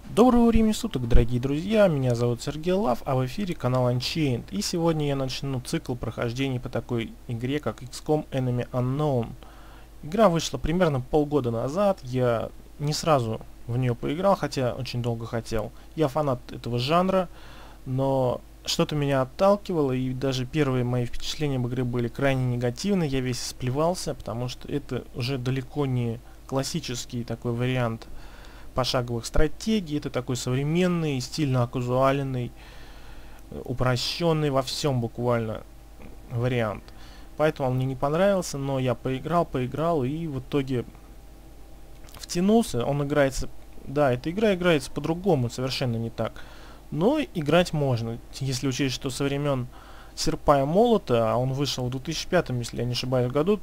Доброго времени суток, дорогие друзья, меня зовут Сергей Лав, а в эфире канал Unchained. И сегодня я начну цикл прохождений по такой игре, как XCOM Enemy Unknown. Игра вышла примерно полгода назад, я не сразу в нее поиграл, хотя очень долго хотел. Я фанат этого жанра, но что-то меня отталкивало, и даже первые мои впечатления об игре были крайне негативные, я весь сплевался, потому что это уже далеко не классический такой вариант пошаговых стратегий. Это такой современный, стильно оказуаленный, упрощенный во всем буквально вариант. Поэтому он мне не понравился, но я поиграл и в итоге втянулся. Он играется, да, эта игра играется по-другому, совершенно не так. Но играть можно, если учесть, что со времен Серпа и Молота, а он вышел в 2005, если я не ошибаюсь, году,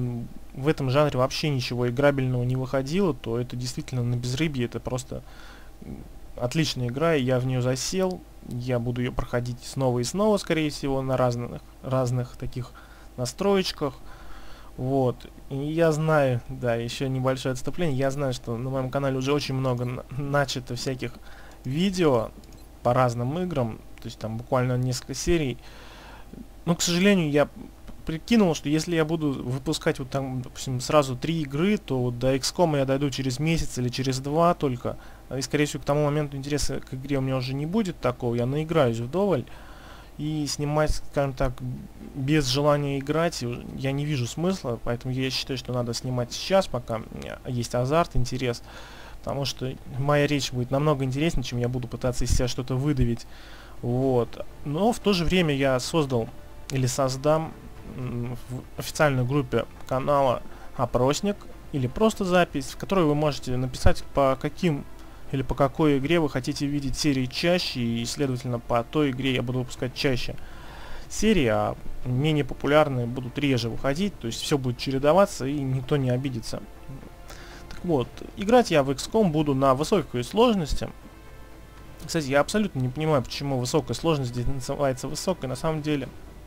в этом жанре вообще ничего играбельного не выходило, то это действительно на безрыбье, это просто отличная игра, и я в нее засел, я буду ее проходить снова и снова, скорее всего, на разных таких настроечках. Вот, и я знаю, да, еще небольшое отступление, я знаю, что на моем канале уже очень много начато всяких видео по разным играм, то есть там буквально несколько серий. Но, к сожалению, я прикинул, что если я буду выпускать вот там, допустим, сразу 3 игры, то вот до XCOM я дойду через месяц или через 2 только. И, скорее всего, к тому моменту интереса к игре у меня уже не будет такого. Я наиграюсь вдоволь. И снимать, скажем так, без желания играть я не вижу смысла. Поэтому я считаю, что надо снимать сейчас, пока у меня есть азарт, интерес. Потому что моя речь будет намного интереснее, чем я буду пытаться из себя что-то выдавить. Вот. Но в то же время я создал или создам в официальной группе канала опросник или просто запись, в которой вы можете написать, по каким или по какой игре вы хотите видеть серии чаще, и следовательно по той игре я буду выпускать чаще серии, а менее популярные будут реже выходить, то есть все будет чередоваться и никто не обидится. Так вот, играть я в XCOM буду на высокой сложности. Кстати, я абсолютно не понимаю, почему высокая сложность здесь называется высокой. На самом деле,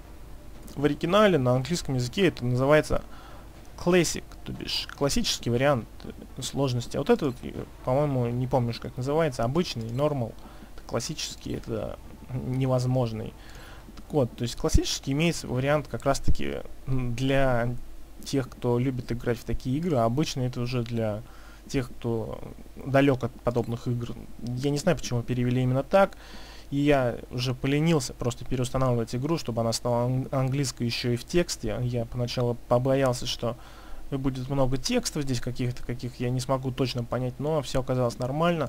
в оригинале на английском языке это называется Classic, то бишь классический вариант сложности. А вот этот, по-моему, не помню, как называется, обычный, normal, это классический, это невозможный. Так вот, то есть классический имеется вариант как раз-таки для тех, кто любит играть в такие игры, а обычный это уже для тех, кто далек от подобных игр. Я не знаю, почему перевели именно так. И я уже поленился просто переустанавливать игру, чтобы она стала английской еще и в тексте. Я поначалу побоялся, что будет много текстов здесь каких-то, каких я не смогу точно понять, но все оказалось нормально.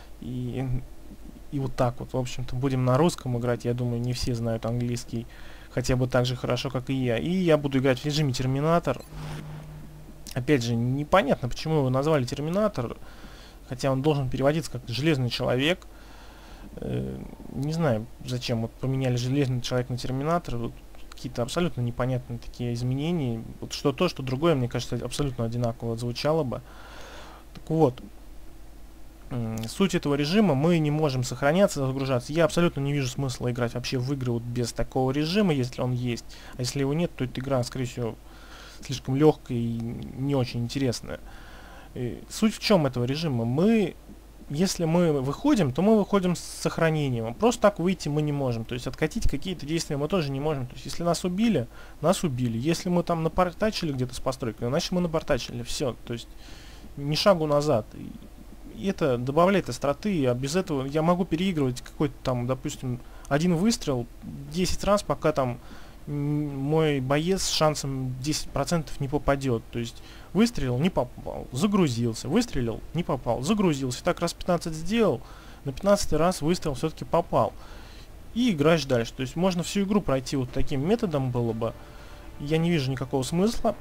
И вот так вот, в общем-то, будем на русском играть. Я думаю, не все знают английский хотя бы так же хорошо, как и я. И я буду играть в режиме Терминатор. Опять же, непонятно, почему его назвали Терминатор, хотя он должен переводиться как Железный человек. Не знаю, зачем вот поменяли Железный человек на Терминатор. Вот какие-то абсолютно непонятные такие изменения. Вот что то, что другое, мне кажется, абсолютно одинаково звучало бы. Так вот, суть этого режима: мы не можем сохраняться, загружаться. Я абсолютно не вижу смысла играть вообще в игры вот без такого режима, если он есть. А если его нет, то эта игра, скорее всего, слишком легкая и не очень интересная. Суть в чем этого режима? Если мы выходим, то мы выходим с сохранением. Просто так выйти мы не можем. То есть откатить какие-то действия мы тоже не можем. То есть если нас убили, нас убили. Если мы там напортачили где-то с постройкой, значит мы напортачили. Все. То есть ни шагу назад. И это добавляет остроты. А без этого я могу переигрывать какой-то там, допустим, один выстрел 10 раз, пока там мой боец с шансом 10% не попадет. То есть выстрелил, не попал, загрузился, выстрелил, не попал, загрузился. Так раз 15 сделал, на 15 раз выстрел все-таки попал. И играешь дальше. То есть можно всю игру пройти вот таким методом было бы. Я не вижу никакого смысла.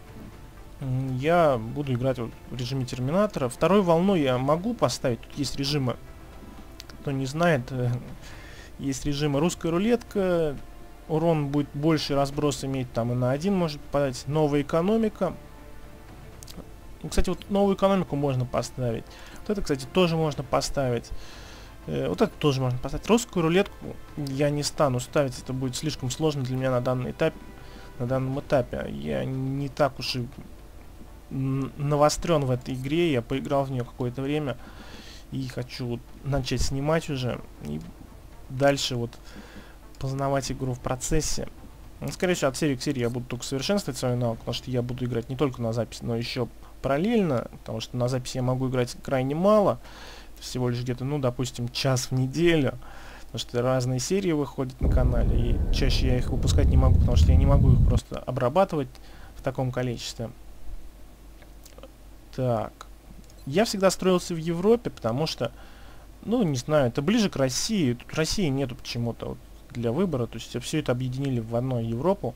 Я буду играть вот в режиме Терминатора. Второй волну я могу поставить. Тут есть режимы, кто не знает, есть режимы русская рулетка. Урон будет больше, разброс иметь там и на 1 может попадать. Новая экономика. Кстати, вот новую экономику можно поставить. Вот это, кстати, тоже можно поставить. Вот это тоже можно поставить. Русскую рулетку я не стану ставить. Это будет слишком сложно для меня на данном этапе. Я не так уж и навострен в этой игре. Я поиграл в нее какое-то время. И хочу вот начать снимать уже. И дальше вот познавать игру в процессе. Ну, скорее всего, от серии к серии я буду только совершенствовать свой навык, потому что я буду играть не только на записи, но еще параллельно, потому что на записи я могу играть крайне мало, всего лишь где-то, ну, допустим, час в неделю, потому что разные серии выходят на канале, и чаще я их выпускать не могу, потому что я не могу их просто обрабатывать в таком количестве. Так, я всегда строился в Европе, потому что, ну, не знаю, это ближе к России, тут России нету почему-то вот для выбора, то есть все это объединили в одну Европу.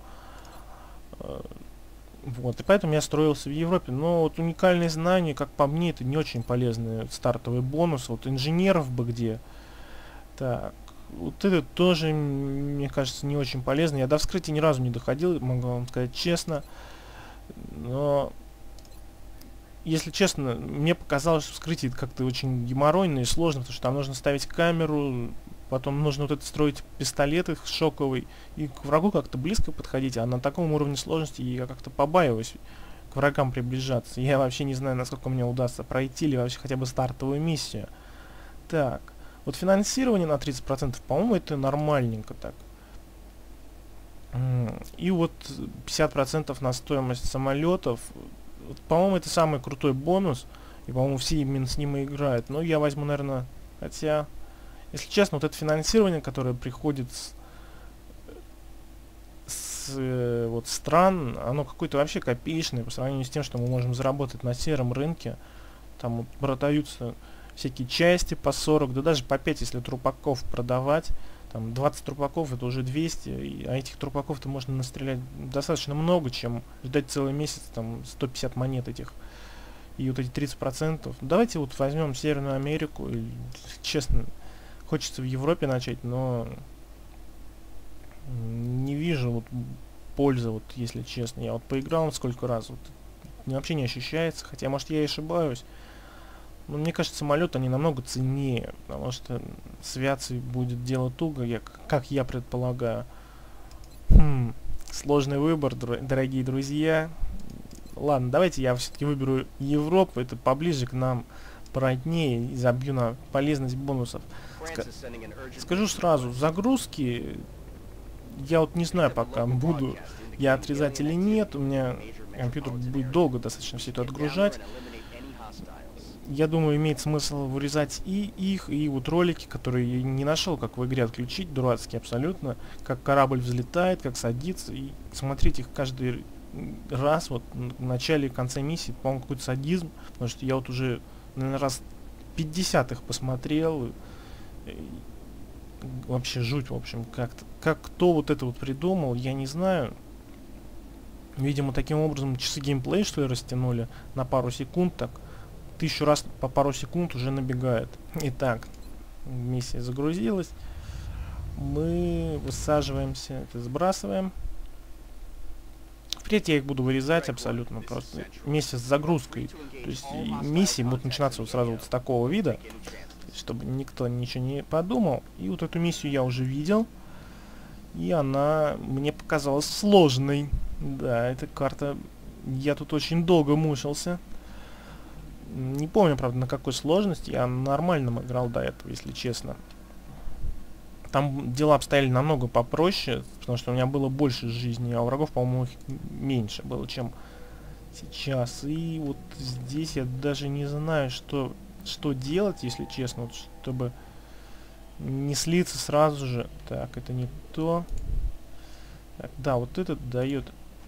Вот, и поэтому я строился в Европе. Но вот уникальные знания, как по мне, это не очень полезный стартовый бонус. Вот инженеров бы где. Так, вот это тоже, мне кажется, не очень полезно. Я до вскрытия ни разу не доходил, могу вам сказать честно. Но, если честно, мне показалось, что вскрытие как-то очень геморройно и сложно, потому что там нужно ставить камеру, потом нужно вот это строить пистолет их шоковый, и к врагу как-то близко подходить, а на таком уровне сложности я как-то побаиваюсь к врагам приближаться. Я вообще не знаю, насколько мне удастся пройти или вообще хотя бы стартовую миссию. Так, вот финансирование на 30%, по-моему, это нормальненько так. И вот 50% на стоимость самолетов. Вот, по-моему, это самый крутой бонус, и, по-моему, все именно с ним и играют. Но я возьму, наверное, хотя... Если честно, вот это финансирование, которое приходит вот стран, оно какое-то вообще копеечное по сравнению с тем, что мы можем заработать на сером рынке. Там вот продаются всякие части по 40, да даже по 5, если трупаков продавать. Там 20 трупаков это уже 200, а этих трупаков-то можно настрелять достаточно много, чем ждать целый месяц, там 150 монет этих. И вот эти 30%. Давайте вот возьмем Северную Америку, и, честно... Хочется в Европе начать, но не вижу вот пользы, вот если честно. Я вот поиграл сколько раз, вот, вообще не ощущается, хотя, может, я и ошибаюсь. Но мне кажется, самолет они намного ценнее, потому что с авиацией будет дело туго, как я предполагаю. Сложный выбор, дорогие друзья. Ладно, давайте я все-таки выберу Европу, это поближе к нам, породнее, и забью на полезность бонусов. Скажу сразу, загрузки я вот не знаю пока, буду я отрезать или нет. У меня компьютер будет долго достаточно все это отгружать. Я думаю, имеет смысл вырезать и их, и вот ролики, которые я не нашел, как в игре отключить, дурацкие абсолютно. Как корабль взлетает, как садится, и смотреть их каждый раз, вот в начале и конце миссии, по-моему, какой-то садизм, потому что я вот уже, наверное, раз 50 их посмотрел. Вообще жуть, в общем, как-то. Как кто вот это вот придумал, я не знаю. Видимо, таким образом часы геймплея, что ли, растянули на пару секунд, так 1000 раз по пару секунд уже набегает. Итак, миссия загрузилась. Мы высаживаемся, это сбрасываем. Впредь я их буду вырезать абсолютно просто вместе с загрузкой. То есть миссии будут начинаться вот сразу вот с такого вида, чтобы никто ничего не подумал. И вот эту миссию я уже видел, и она мне показалась сложной. Да, эта карта... Я тут очень долго мучился. Не помню, правда, на какой сложности. Я нормально играл до этого, если честно. Там дела обстояли намного попроще, потому что у меня было больше жизни, а у врагов, по-моему, их меньше было, чем сейчас. И вот здесь я даже не знаю, что делать, если честно, вот, чтобы не слиться сразу же. Так, это не то. Так, да, вот этот дает.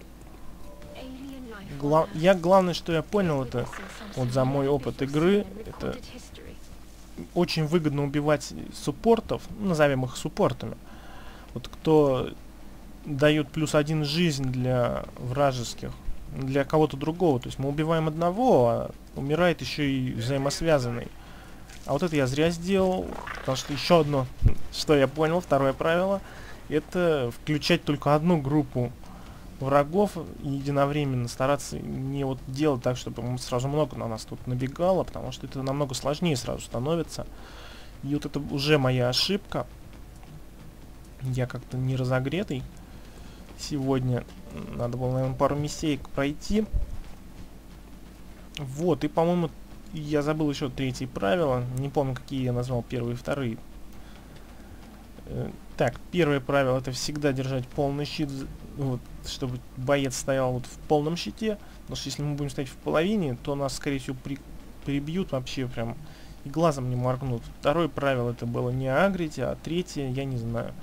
Главное, что я понял, это вот за мой опыт игры, это очень выгодно убивать суппортов, назовем их суппортами. Вот кто дает +1 жизнь для вражеских, для кого-то другого. То есть мы убиваем одного, а умирает еще и взаимосвязанный. А вот это я зря сделал, потому что еще одно, что я понял, второе правило, это включать только одну группу врагов и единовременно стараться не вот делать так, чтобы сразу много на нас тут набегало, потому что это намного сложнее сразу становится. И вот это уже моя ошибка. Я как-то не разогретый сегодня. Надо было, наверное, пару миссеек пройти. Вот, и, по-моему, я забыл еще третье правило. Не помню, какие я назвал первые и вторые. Так, первое правило — это всегда держать полный щит, вот, чтобы боец стоял вот в полном щите. Потому что если мы будем стоять в половине, то нас, скорее всего, прибьют вообще прям и глазом не моргнут. Второе правило — это было не агрить, а третье, я не знаю.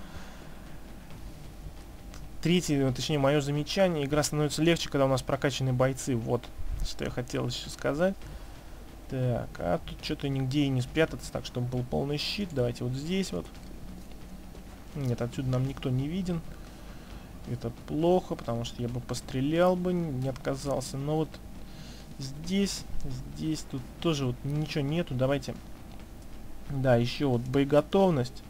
Третье, точнее, мое замечание: игра становится легче, когда у нас прокачанные бойцы. Вот, что я хотел еще сказать. Так, а тут что-то нигде и не спрятаться, так, чтобы был полный щит. Давайте вот здесь вот. Нет, отсюда нам никто не виден. Это плохо, потому что я бы пострелял бы, не отказался. Но вот здесь тут тоже вот ничего нету. Давайте. Да, еще вот боеготовность.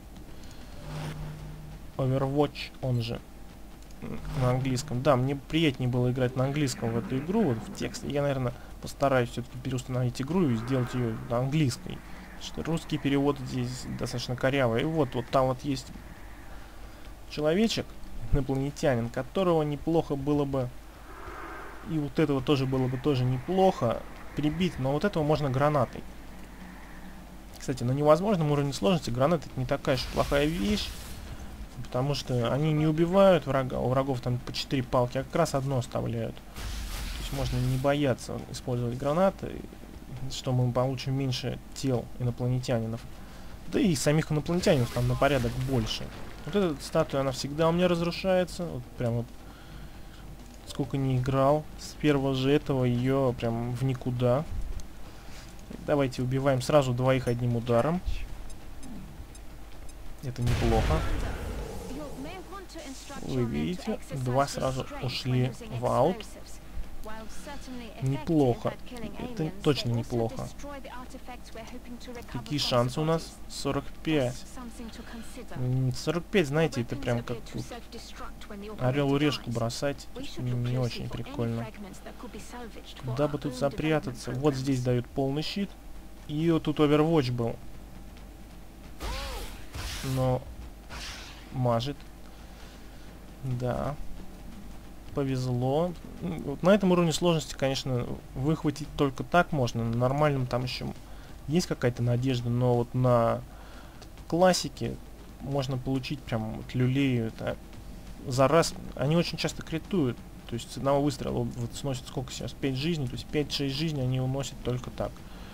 Overwatch, он же на английском. Да, мне приятнее было играть на английском в эту игру, вот в тексте. Я, наверное, постараюсь все-таки переустановить игру и сделать ее на английской. Потому что русский перевод здесь достаточно корявый. И вот там вот есть человечек, инопланетянин, которого неплохо было бы, и вот этого тоже было бы тоже неплохо прибить, но вот этого можно гранатой. Кстати, на невозможном уровне сложности гранаты — это не такая уж плохая вещь, потому что они не убивают врага, у врагов там по 4 палки, а как раз одно оставляют. То есть можно не бояться использовать гранаты, что мы получим меньше тел инопланетянинов. Да и самих инопланетянинов там на порядок больше. Вот эта статуя, она всегда у меня разрушается. Вот прям вот сколько не играл, с первого же этого ее прям в никуда. Давайте убиваем сразу двоих одним ударом. Это неплохо. Вы видите, два сразу ушли в аут. Неплохо. Это точно неплохо. Какие шансы у нас? 45. 45, знаете, это прям как орел и решку бросать. Не очень прикольно. Куда бы тут запрятаться? Вот здесь дают полный щит. И вот тут Overwatch был. Но мажет. Да. Повезло. Вот на этом уровне сложности, конечно, выхватить только так можно. На нормальном там еще есть какая-то надежда, но вот на классике можно получить прям вот люлею. Это за раз. Они очень часто критуют. То есть с одного выстрела вот сносят сколько сейчас? 5 жизней. То есть 5-6 жизней они уносят только так.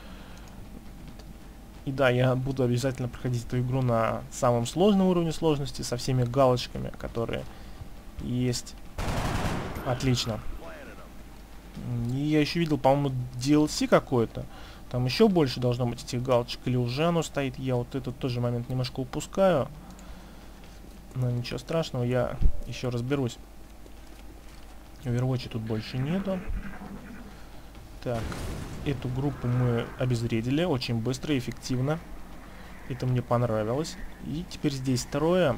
И да, я буду обязательно проходить эту игру на самом сложном уровне сложности, со всеми галочками, которые есть. Отлично. И я еще видел, по-моему, DLC какое-то. Там еще больше должно быть этих галочек. Или уже оно стоит. Я вот этот тоже момент немножко упускаю. Но ничего страшного, я еще разберусь. Overwatch тут больше нету. Так, эту группу мы обезвредили очень быстро и эффективно. Это мне понравилось. И теперь здесь трое.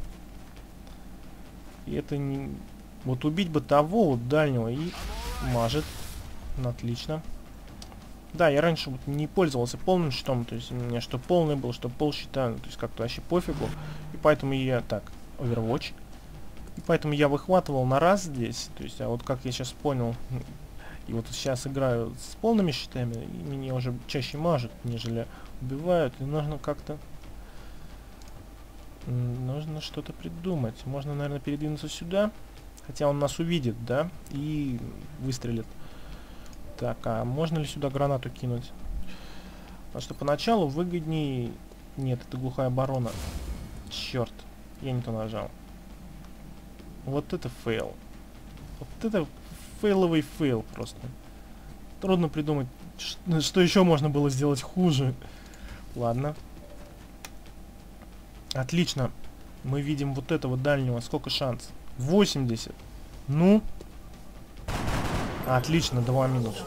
И это не... Вот убить бы того вот дальнего и мажет. Отлично. Да, я раньше вот не пользовался полным щитом. То есть у меня что полный был, что пол щита. То есть как-то вообще пофигу. И поэтому я... Так, Overwatch. И поэтому я выхватывал на раз здесь. То есть, а вот как я сейчас понял... И вот сейчас играю с полными щитами, и меня уже чаще мажут, нежели убивают. И нужно как-то... Нужно что-то придумать. Можно, наверное, передвинуться сюда. Хотя он нас увидит, да? И выстрелит. Так, а можно ли сюда гранату кинуть? Потому что поначалу выгоднее... Нет, это глухая оборона. Черт, я не то нажал. Вот это фейл. Вот это... Фейловый фейл просто. Трудно придумать, что еще можно было сделать хуже. Ладно. Отлично. Мы видим вот этого дальнего. Сколько шанс? 80. Ну. Отлично, 2 минуса.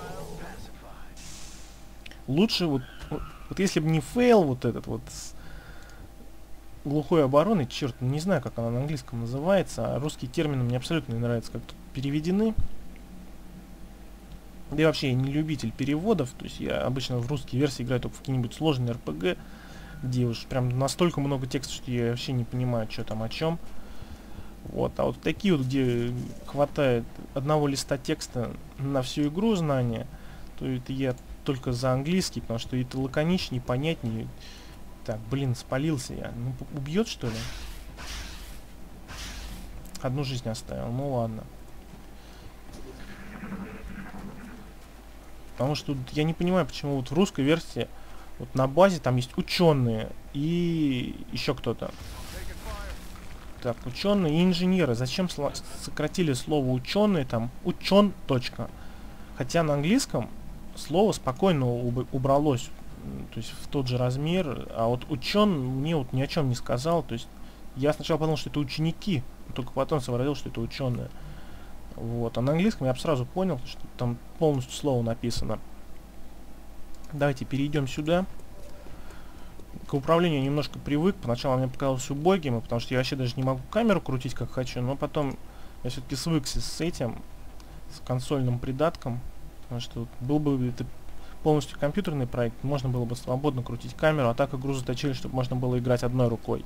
Лучше вот если бы не фейл вот этот вот с глухой обороной, черт, не знаю, как она на английском называется, а русские термины мне абсолютно не нравятся, как тут переведены. Да и вообще я не любитель переводов, то есть я обычно в русские версии играю только в какие-нибудь сложные РПГ, где уж прям настолько много текста, что я вообще не понимаю, что там о чем. Вот, а вот такие вот, где хватает одного листа текста на всю игру знания, то это я только за английский, потому что это лаконичнее, понятнее. Так, блин, спалился я. Ну, убьет, что ли? Одну жизнь оставил. Ну ладно. Потому что тут я не понимаю, почему вот в русской версии вот на базе там есть ученые и еще кто-то. Так, ученые и инженеры. Зачем сократили слово ученые там? Учен. Точка. Хотя на английском слово спокойно убралось. То есть в тот же размер. А вот учен мне вот ни о чем не сказал. То есть я сначала подумал, что это ученики. Только потом сообразил, что это ученые. Вот. А на английском я бы сразу понял, что там полностью слово написано. Давайте перейдем сюда. К управлению немножко привык. Поначалу мне показалось убогим, потому что я вообще даже не могу камеру крутить как хочу. Но потом я все-таки свыкся с этим, с консольным придатком. Потому что был бы это полностью компьютерный проект, можно было бы свободно крутить камеру, а так игру заточили, чтобы можно было играть одной рукой.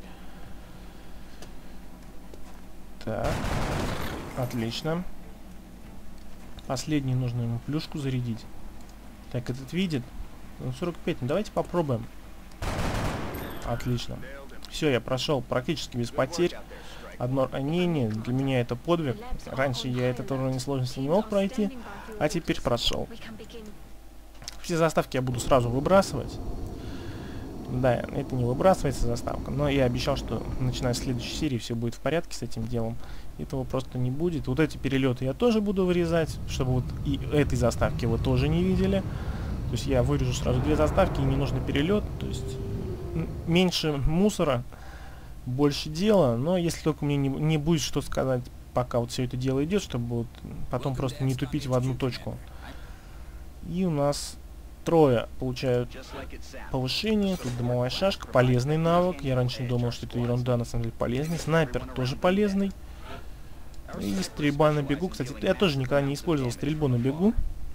Так, отлично. Последний нужно ему плюшку зарядить. Так, этот видит. 45, ну давайте попробуем. Отлично. Все, я прошел практически без потерь. Одно ранение, для меня это подвиг. Раньше я этот уровень сложности не мог пройти, а теперь прошел. Все заставки я буду сразу выбрасывать. Да, это не выбрасывается заставка, но я обещал, что начиная с следующей серии все будет в порядке с этим делом. Этого просто не будет. Вот эти перелеты я тоже буду вырезать, чтобы вот и этой заставки вы тоже не видели. То есть я вырежу сразу две заставки, и не нужно перелет. То есть меньше мусора, больше дела. Но если только мне не будет что сказать, пока вот все это дело идет, чтобы вот потом просто не тупить в одну точку. И у нас трое получают повышение. Тут дымовая шашка, полезный навык. Я раньше думал, что это ерунда, на самом деле полезный. Снайпер тоже полезный. И стрельба на бегу. Кстати, я тоже никогда не использовал стрельбу на бегу.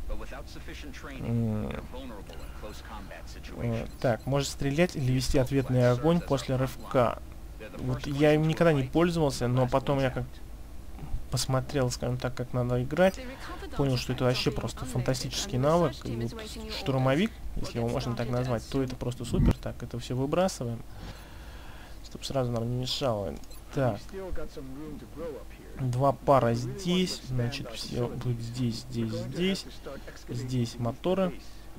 Так, может стрелять или вести ответный огонь после рывка. Вот я им никогда не пользовался, но потом я как посмотрел, скажем так, как надо играть, понял, что это вообще просто фантастический навык. И вот штурмовик, если его можно так назвать, то это просто супер. Так, это все выбрасываем, чтобы сразу нам не мешало. Так, два пара здесь, значит, все будет здесь, здесь, здесь, здесь моторы.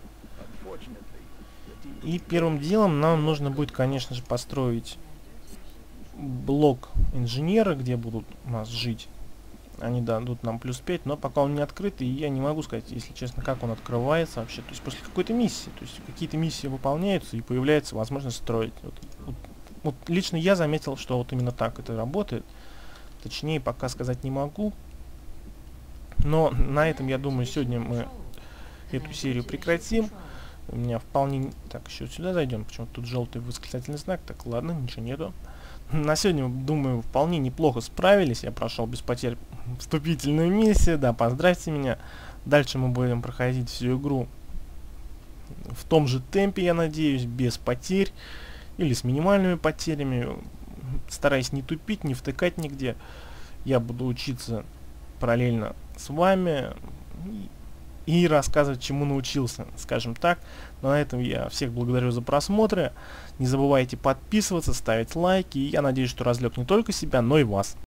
И первым делом нам нужно будет, конечно же, построить блок инженера, где будут у нас жить. Они дадут нам плюс 5, но пока он не открыт, и я не могу сказать, если честно, как он открывается вообще. То есть после какой-то миссии. То есть какие-то миссии выполняются, и появляется возможность строить. Вот лично я заметил, что вот именно так это работает. Точнее, пока сказать не могу. Но на этом, я думаю, сегодня мы эту серию прекратим. У меня вполне... Так, еще сюда зайдем. Почему-то тут желтый восклицательный знак. Так, ладно, ничего нету. На сегодня, думаю, вполне неплохо справились. Я прошел без потерь вступительную миссию. Да, поздравьте меня. Дальше мы будем проходить всю игру в том же темпе, я надеюсь, без потерь. Или с минимальными потерями. Стараясь не тупить, не втыкать нигде. Я буду учиться параллельно с вами. И рассказывать, чему научился, скажем так. Но на этом я всех благодарю за просмотры. Не забывайте подписываться, ставить лайки. И я надеюсь, что развлек не только себя, но и вас.